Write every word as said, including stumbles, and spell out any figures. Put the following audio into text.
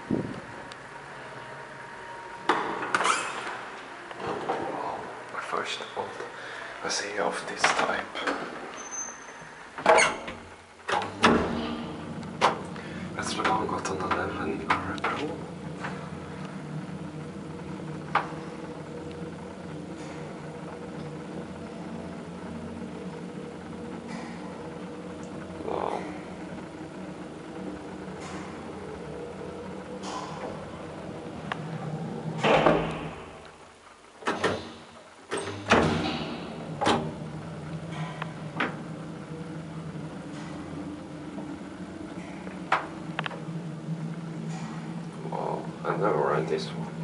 Wow, my first old Vesea of this type. Västerlånggatan eleven i Örebro. Wow. Wow, I've never read this one.